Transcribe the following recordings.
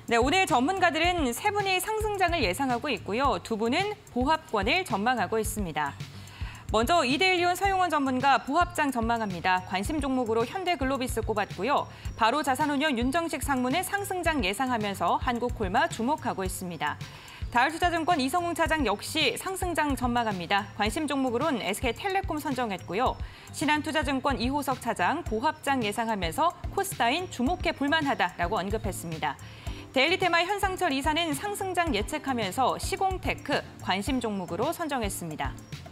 네, 오늘 전문가들은 세 분이 상승장을 예상하고 있고요. 두 분은 보합권을 전망하고 있습니다. 먼저 이데일리온 서용원 전문가 보합장 전망합니다. 관심 종목으로 현대글로비스 꼽았고요. 바로 자산운용 윤정식 상무는 상승장 예상하면서 한국콜마 주목하고 있습니다. 다을투자증권 이성웅 차장 역시 상승장 전망합니다. 관심 종목으로는 SK텔레콤 선정했고요. 신한투자증권 이호석 차장 보합장 예상하면서 코스다인 주목해 볼만하다라고 언급했습니다. 데일리테마 현상철 이사는 상승장 예측하면서 시공테크 관심 종목으로 선정했습니다.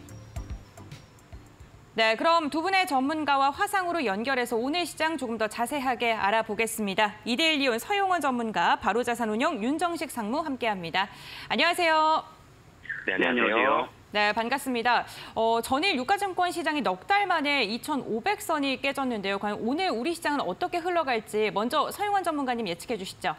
네, 그럼 두 분의 전문가와 화상으로 연결해서 오늘 시장 조금 더 자세하게 알아보겠습니다. 이데일리온 서용원 전문가, 바로자산운용 윤정식 상무 함께합니다. 안녕하세요. 네, 안녕하세요. 네, 반갑습니다. 전일 유가증권 시장이 넉 달 만에 2,500선이 깨졌는데요. 과연 오늘 우리 시장은 어떻게 흘러갈지 먼저 서용원 전문가님 예측해 주시죠.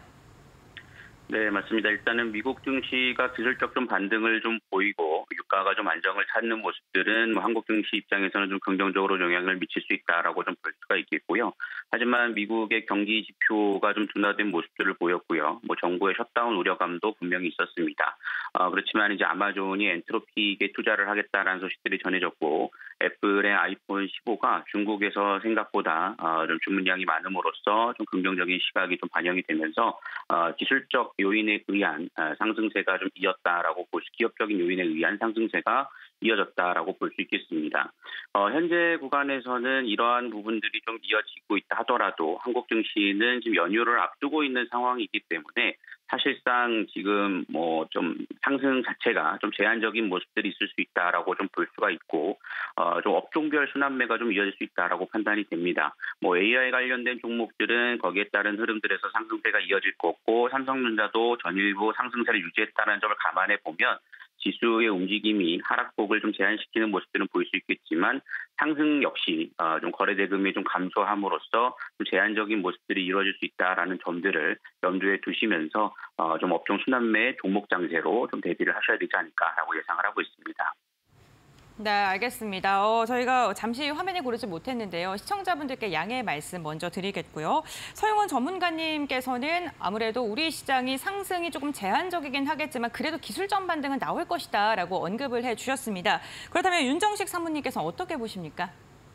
네, 맞습니다. 일단은 미국 증시가 기술적 좀 반등을 좀 보이고 유가가 좀 안정을 찾는 모습들은 한국 증시 입장에서는 좀 긍정적으로 영향을 미칠 수 있다라고 좀 볼 수가 있겠고요. 하지만 미국의 경기 지표가 좀 둔화된 모습들을 보였고요. 정부의 셧다운 우려감도 분명히 있었습니다. 그렇지만 이제 아마존이 엔트로픽에 투자를 하겠다라는 소식들이 전해졌고 애플의 아이폰 15가 중국에서 생각보다 좀 주문량이 많음으로써 좀 긍정적인 시각이 좀 반영이 되면서 기술적 요인에 의한 상승세가 좀 이었다라고 기업적인 요인에 의한 상승세가 이어졌다라고 볼 수 있겠습니다. 현재 구간에서는 이러한 부분들이 좀 이어지고 있다 하더라도 한국 증시는 지금 연휴를 앞두고 있는 상황이기 때문에 사실상 지금 좀 상승 자체가 좀 제한적인 모습들이 있을 수 있다라고 좀 볼 수가 있고 좀 업종별 순환매가 좀 이어질 수 있다라고 판단이 됩니다. AI 관련된 종목들은 거기에 따른 흐름들에서 상승세가 이어질 거고 삼성전자도 전일부 상승세를 유지했다는 점을 감안해 보면 지수의 움직임이 하락폭을 좀 제한시키는 모습들은 보일 수 있겠지만 상승 역시 좀 거래 대금이 좀 감소함으로써 좀 제한적인 모습들이 이루어질 수 있다라는 점들을 염두에 두시면서 좀 업종 순환매 종목 장세로 좀 대비를 하셔야 되지 않을까라고 예상을 하고 있습니다. 네, 알겠습니다. 저희가 잠시 화면에 고르지 못했는데요. 시청자분들께 양해의 말씀 먼저 드리겠고요. 서용원 전문가님께서는 아무래도 우리 시장이 상승이 조금 제한적이긴 하겠지만 그래도 기술적 반등은 나올 것이다라고 언급을 해주셨습니다. 그렇다면 윤정식 사무님께서는 어떻게 보십니까?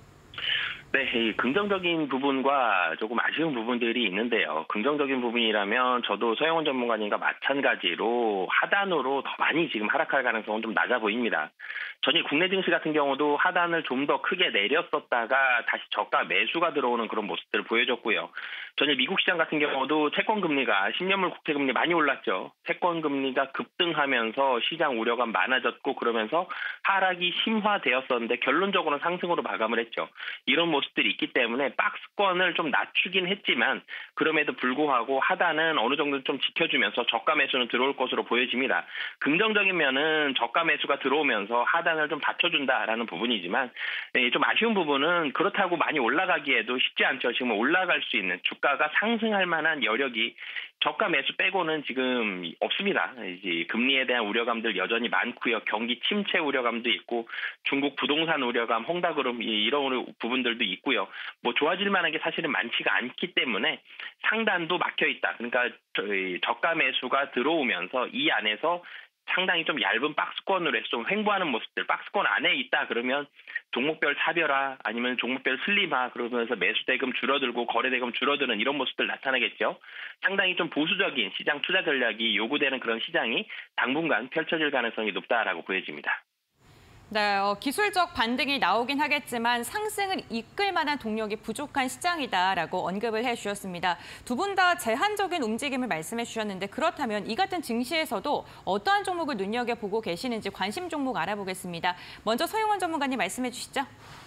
네, 이 긍정적인 부분과 조금 아쉬운 부분들이 있는데요. 긍정적인 부분이라면 저도 서영원 전문가님과 마찬가지로 하단으로 더 많이 지금 하락할 가능성은 좀 낮아 보입니다. 전일 국내 증시 같은 경우도 하단을 좀 더 크게 내렸었다가 다시 저가 매수가 들어오는 그런 모습들을 보여줬고요. 전일 미국 시장 같은 경우도 채권금리가 10년물 국채금리 많이 올랐죠. 채권금리가 급등하면서 시장 우려가 많아졌고 그러면서 하락이 심화되었었는데 결론적으로는 상승으로 마감을 했죠. 이런 모습들이 있기 때문에 박스권을 좀 낮추긴 했지만 그럼에도 불구하고 하단은 어느 정도 좀 지켜주면서 저가 매수는 들어올 것으로 보여집니다. 긍정적인 면은 저가 매수가 들어오면서 하단을 좀 받쳐준다라는 부분이지만 좀 아쉬운 부분은 그렇다고 많이 올라가기에도 쉽지 않죠. 지금 올라갈 수 있는 주가가 상승할 만한 여력이 저가 매수 빼고는 지금 없습니다. 이제 금리에 대한 우려감들 여전히 많고요. 경기 침체 우려감도 있고 중국 부동산 우려감, 홍다그룹 이런 부분들도 있고요. 좋아질 만한 게 사실은 많지가 않기 때문에 상단도 막혀 있다. 그러니까 저가 매수가 들어오면서 이 안에서 상당히 좀 얇은 박스권으로 해서 좀 횡보하는 모습들, 박스권 안에 있다 그러면 종목별 차별화 아니면 종목별 슬림화 그러면서 매수 대금 줄어들고 거래 대금 줄어드는 이런 모습들 나타나겠죠. 상당히 좀 보수적인 시장 투자 전략이 요구되는 그런 시장이 당분간 펼쳐질 가능성이 높다라고 보여집니다. 네, 기술적 반등이 나오긴 하겠지만 상승을 이끌 만한 동력이 부족한 시장이다라고 언급을 해주셨습니다. 두 분 다 제한적인 움직임을 말씀해 주셨는데 그렇다면 이 같은 증시에서도 어떠한 종목을 눈여겨보고 계시는지 관심 종목 알아보겠습니다. 먼저 서용원 전문가님 말씀해 주시죠.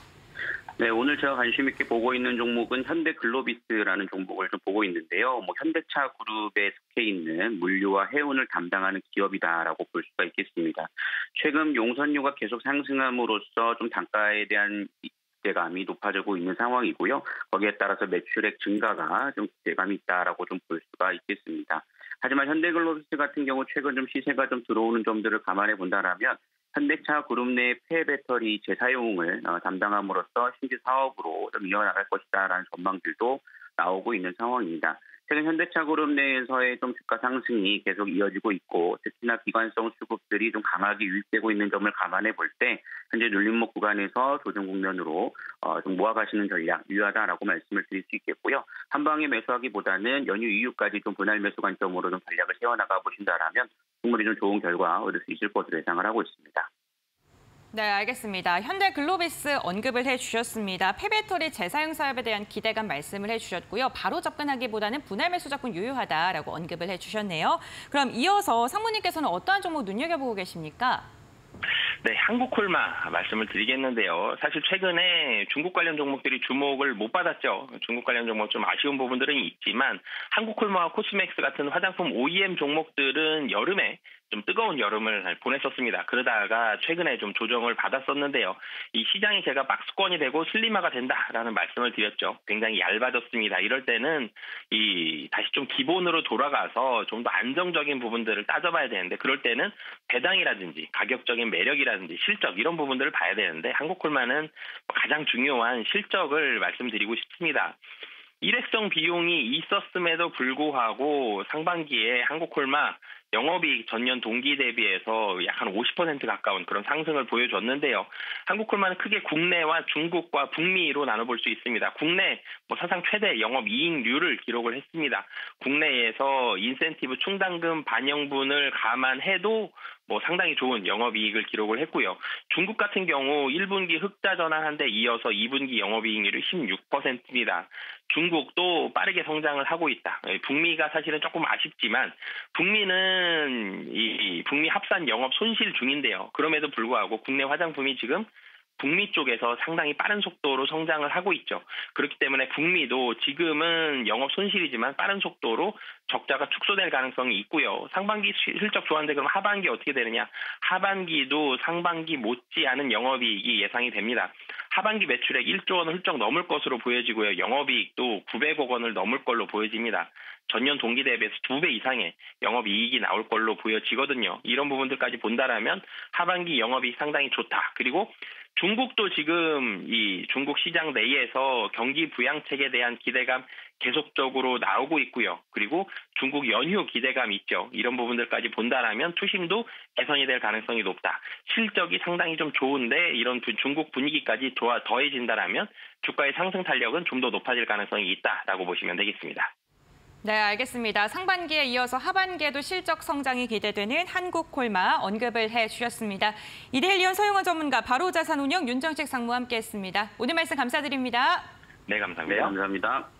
네, 오늘 제가 관심 있게 보고 있는 종목은 현대글로비스라는 종목을 좀 보고 있는데요. 현대차 그룹에 속해 있는 물류와 해운을 담당하는 기업이다라고 볼 수가 있겠습니다. 최근 용선료가 계속 상승함으로써 좀 단가에 대한 기대감이 높아지고 있는 상황이고요. 거기에 따라서 매출액 증가가 좀 기대감이 있다라고 좀 볼 수가 있겠습니다. 하지만 현대글로비스 같은 경우 최근 좀 시세가 좀 들어오는 점들을 감안해 본다라면 현대차 그룹 내 폐배터리 재사용을 담당함으로써 신규 사업으로 좀 이어나갈 것이다라는 전망들도 나오고 있는 상황입니다. 최근 현대차그룹 내에서의 좀 주가 상승이 계속 이어지고 있고 특히나 기관성 수급들이 좀 강하게 유입되고 있는 점을 감안해 볼 때 현재 눌림목 구간에서 조정 국면으로 좀 모아가시는 전략 유효하다라고 말씀을 드릴 수 있겠고요. 한 방에 매수하기보다는 연휴 이후까지 좀 분할 매수 관점으로 좀 전략을 세워나가 보신다라면 충분히 좀 좋은 결과 얻을 수 있을 것으로 예상을 하고 있습니다. 네, 알겠습니다. 현대글로비스 언급을 해주셨습니다. 폐배터리 재사용 사업에 대한 기대감 말씀을 해주셨고요. 바로 접근하기보다는 분할 매수 접근 유효하다라고 언급을 해주셨네요. 그럼 이어서 상무님께서는 어떠한 종목 눈여겨보고 계십니까? 네, 한국콜마 말씀을 드리겠는데요. 사실 최근에 중국 관련 종목들이 주목을 못 받았죠. 중국 관련 종목 좀 아쉬운 부분들은 있지만 한국콜마와 코스맥스 같은 화장품 OEM 종목들은 여름에 좀 뜨거운 여름을 보냈었습니다. 그러다가 최근에 좀 조정을 받았었는데요. 이 시장이 제가 박스권이 되고 슬림화가 된다라는 말씀을 드렸죠. 굉장히 얇아졌습니다. 이럴 때는 다시 좀 기본으로 돌아가서 좀 더 안정적인 부분들을 따져봐야 되는데 그럴 때는 배당이라든지 가격적인 매력이라든지 실적 이런 부분들을 봐야 되는데 한국콜마는 가장 중요한 실적을 말씀드리고 싶습니다. 일회성 비용이 있었음에도 불구하고 상반기에 한국콜마 영업이익 전년 동기 대비해서 약 한 50% 가까운 그런 상승을 보여줬는데요. 한국콜마는 크게 국내와 중국과 북미로 나눠볼 수 있습니다. 국내 사상 최대 영업이익률을 기록을 했습니다. 국내에서 인센티브 충당금 반영분을 감안해도 상당히 좋은 영업이익을 기록을 했고요. 중국 같은 경우 1분기 흑자 전환한 데 이어서 2분기 영업이익률이 16%입니다. 중국도 빠르게 성장을 하고 있다. 북미가 사실은 조금 아쉽지만 북미 합산 영업 손실 중인데요. 그럼에도 불구하고 국내 화장품이 지금 북미 쪽에서 상당히 빠른 속도로 성장을 하고 있죠. 그렇기 때문에 북미도 지금은 영업 손실이지만 빠른 속도로 적자가 축소될 가능성이 있고요. 상반기 실적 좋았는데 그럼 하반기 어떻게 되느냐? 하반기도 상반기 못지않은 영업이익이 예상이 됩니다. 하반기 매출액 1조 원을 훌쩍 넘을 것으로 보여지고요. 영업이익도 900억 원을 넘을 걸로 보여집니다. 전년 동기 대비해서 2배 이상의 영업이익이 나올 걸로 보여지거든요. 이런 부분들까지 본다라면 하반기 영업이익 상당히 좋다. 그리고 중국도 지금 이 중국 시장 내에서 경기 부양책에 대한 기대감 계속적으로 나오고 있고요. 그리고 중국 연휴 기대감 있죠. 이런 부분들까지 본다라면 투심도 개선이 될 가능성이 높다. 실적이 상당히 좀 좋은데 이런 중국 분위기까지 더해진다라면 주가의 상승 탄력은 좀 더 높아질 가능성이 있다라고 보시면 되겠습니다. 네, 알겠습니다. 상반기에 이어서 하반기에도 실적 성장이 기대되는 한국콜마 언급을 해주셨습니다. 이데일리온 서용원 전문가 바로자산운용 윤정식 상무와 함께했습니다. 오늘 말씀 감사드립니다. 네, 감사합니다. 네, 감사합니다.